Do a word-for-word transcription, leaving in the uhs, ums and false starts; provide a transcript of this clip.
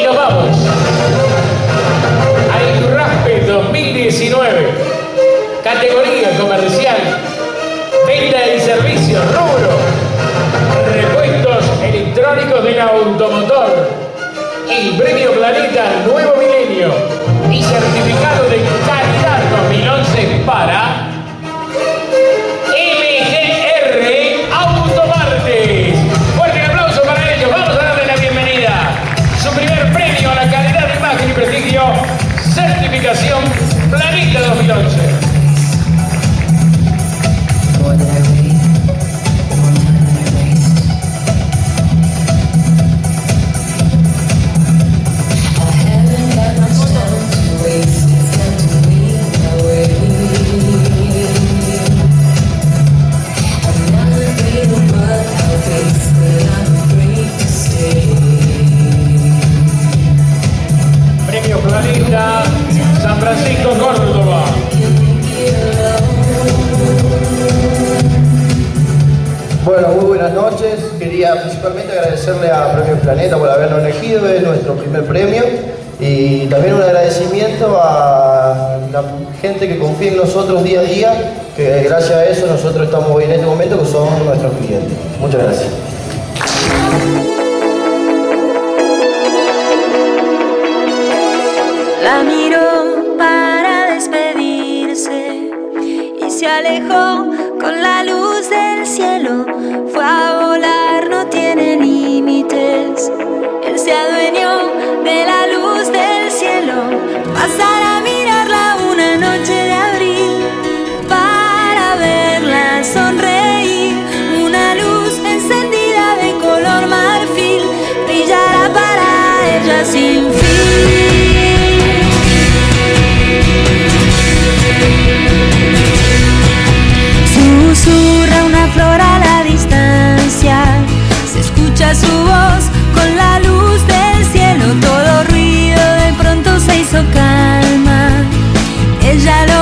nos vamos al Iturraspe dos mil diecinueve. Categoría comercial, venta y servicios, rubro, repuestos electrónicos del automotor. El premio Planeta Nuevo Milenio y certificado de calidad dos mil once para M G R Autopartes. Fuerte aplauso para ellos. Vamos a darle la bienvenida. Su primer premio a la calidad de imagen y prestigio, certificación Planeta dos mil once. San Francisco, Córdoba. Bueno, muy buenas noches. Quería principalmente agradecerle a Premios Planeta por habernos elegido, es nuestro primer premio. Y también un agradecimiento a la gente que confía en nosotros día a día, que gracias a eso nosotros estamos hoy en este momento, que son nuestros clientes. Muchas gracias. La miró para despedirse y se alejó con la luz del cielo. Fue a volar, no tiene límites. Él se adueñó de la luz del cielo. Pasar a mirarla una noche de abril para verla sonreír. Una luz encendida de color marfil brillará para ella sin fin. Susurra una flor a la distancia, se escucha su voz con la luz del cielo. Todo ruido de pronto se hizo calma. Ella lo